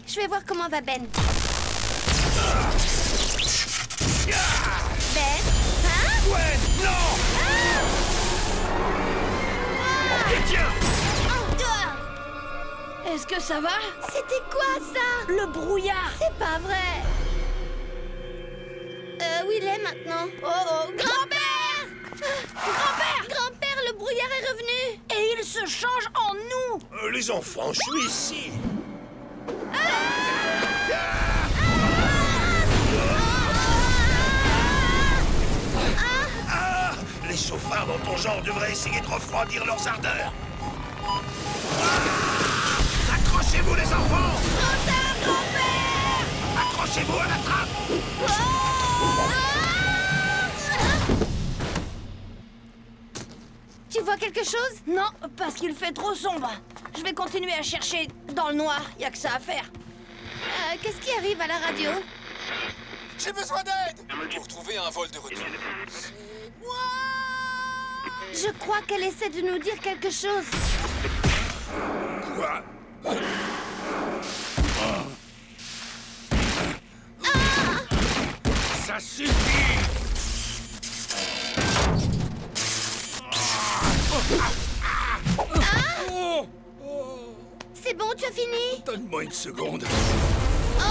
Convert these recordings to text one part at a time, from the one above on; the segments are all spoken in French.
Je vais voir comment va Ben. Ben? Hein? Gwen, non! Tiens! Est-ce que ça va? C'était quoi ça? Le brouillard! C'est pas vrai. Où il est maintenant? Oh, Grand-père! Grand-père! Grand-père, le brouillard est revenu! Et il se change en nous! Les enfants, je suis ici! Les chauffards dans ton genre devraient essayer de refroidir leurs ardeurs! Accrochez-vous les enfants! Trop tard, grand-père! Accrochez-vous à la trappe! Tu vois quelque chose? Non, parce qu'il fait trop sombre. Je vais continuer à chercher dans le noir, y a que ça à faire. Qu'est-ce qui arrive à la radio? J'ai besoin d'aide pour trouver un vol de retour. Je crois qu'elle essaie de nous dire quelque chose. Quoi? Ça suffit! C'est bon, tu as fini? Donne-moi une seconde. Oh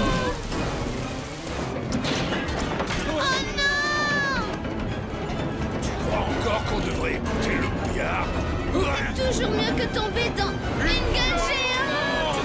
non! Tu crois encore qu'on devrait écouter le brouillard? Toujours mieux que tomber dans une gueule géante!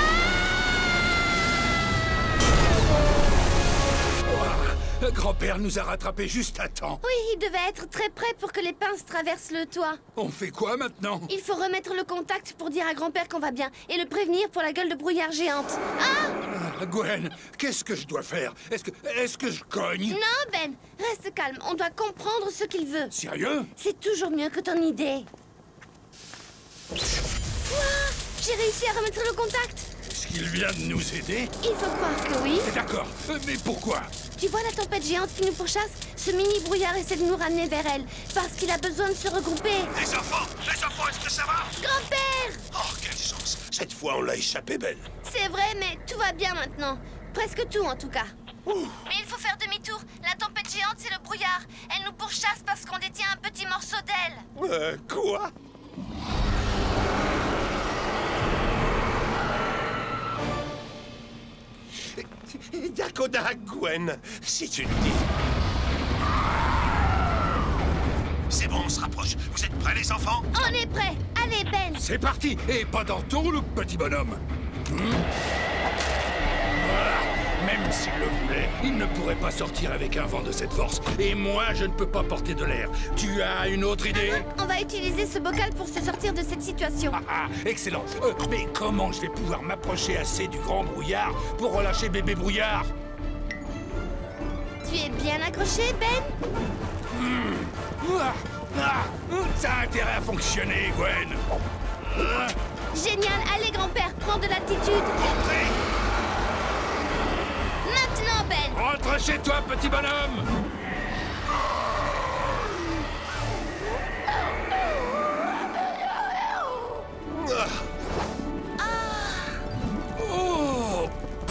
Grand-père nous a rattrapés juste à temps. Oui, il devait être très près pour que les pinces traversent le toit. On fait quoi maintenant? Il faut remettre le contact pour dire à grand-père qu'on va bien et le prévenir pour la gueule de brouillard géante. Gwen, qu'est-ce que je dois faire? Est-ce que je cogne? Non, Ben, reste calme. On doit comprendre ce qu'il veut. Sérieux? C'est toujours mieux que ton idée. Ouah, j'ai réussi à remettre le contact. Est-ce qu'il vient de nous aider? Il faut croire que oui. D'accord, mais pourquoi? Tu vois la tempête géante qui nous pourchasse? Ce mini-brouillard essaie de nous ramener vers elle, parce qu'il a besoin de se regrouper. Les enfants, est-ce que ça va? Grand-père! Oh, quelle chance! Cette fois, on l'a échappé, Ben. C'est vrai, mais tout va bien maintenant. Presque tout, en tout cas. Mais il faut faire demi-tour. La tempête géante, c'est le brouillard. Elle nous pourchasse parce qu'on détient un petit morceau d'elle. Quoi? Dakoda, Gwen, si tu le dis. C'est bon, on se rapproche. Vous êtes prêts, les enfants? On est prêts. Allez, Ben. C'est parti. Et pas dans ton le petit bonhomme. Même s'il le voulait, il ne pourrait pas sortir avec un vent de cette force. Et moi, je ne peux pas porter de l'air. Tu as une autre idée? On va utiliser ce bocal pour se sortir de cette situation. Excellent. Mais comment je vais pouvoir m'approcher assez du grand brouillard pour relâcher bébé brouillard? Tu es bien accroché, Ben? Ça a intérêt à fonctionner, Gwen. Génial. Allez, grand-père, prends de l'attitude. Entrez! Maintenant, Ben. Rentre chez toi, petit bonhomme! Oh!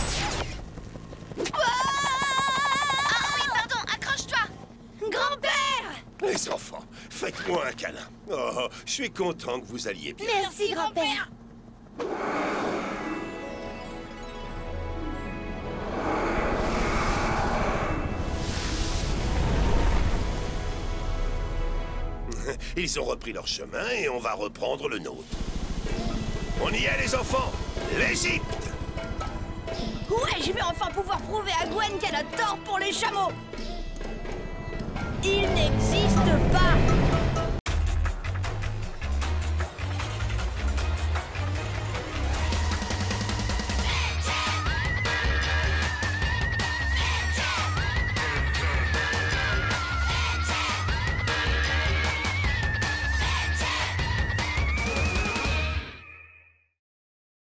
Ah oui, pardon, accroche-toi. Grand-père! Les enfants, faites-moi un câlin. Oh, je suis content que vous alliez bien. Merci, grand-père. Ils ont repris leur chemin et on va reprendre le nôtre. On y est, les enfants! L'Égypte! Ouais, je vais enfin pouvoir prouver à Gwen qu'elle a tort pour les chameaux. Il n'existe pas